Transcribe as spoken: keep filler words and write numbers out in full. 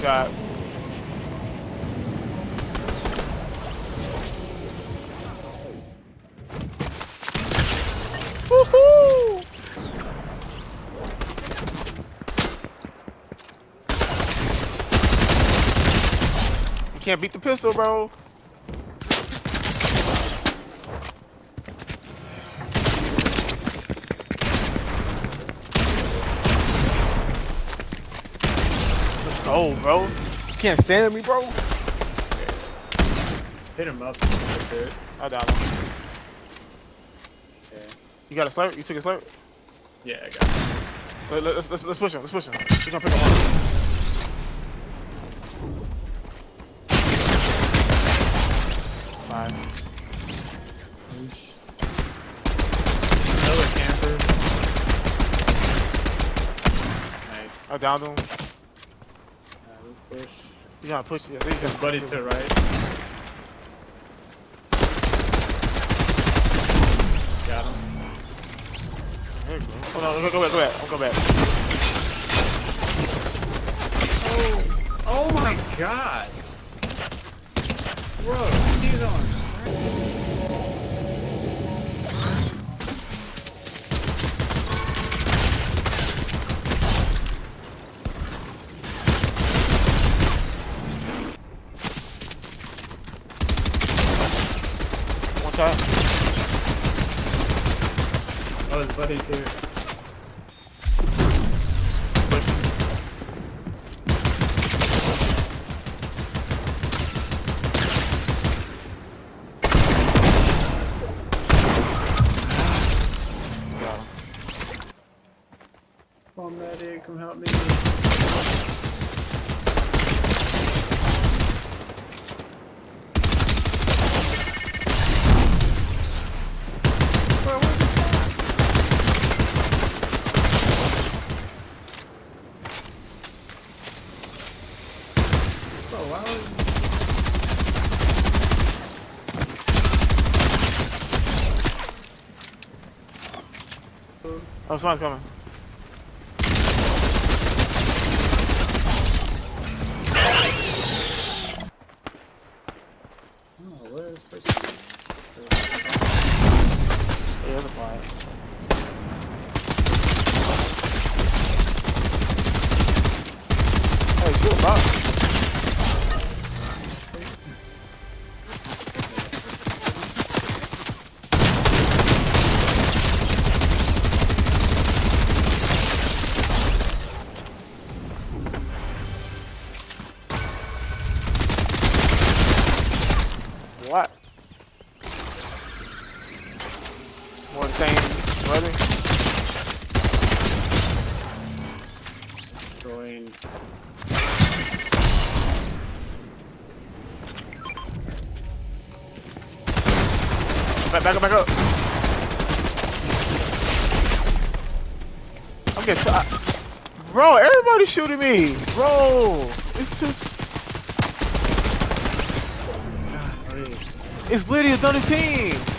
shot. Woohoo! You can't beat the pistol, bro. Let's go, bro. You can't stand at me, bro. Hit him up. I down him. Okay. You got a slurp? You took a slurp? Yeah, I got it. Let, let, let's, let's push him. Let's push him. He's gonna pick him up. Fine. Another camper. Nice. I downed him. Uh, we push. He's gonna push you. Yeah, His buddy's to the right. Got him. There you go. Oh no, go, go back, go back. I'll go back. Oh, oh my god! Bro, he's on. One shot. Oh, his buddy's here. Come on, medic, come help me. Bro, what is that? Bro, why was... Oh, someone's coming. Oh, where is this person? Yeah, there's a fire. Hey, shoot him up. What? More things, brother. Destroying. Back, back up, back up. I'm getting shot. Bro, everybody's shooting me. Bro, it's just. It's literally another team.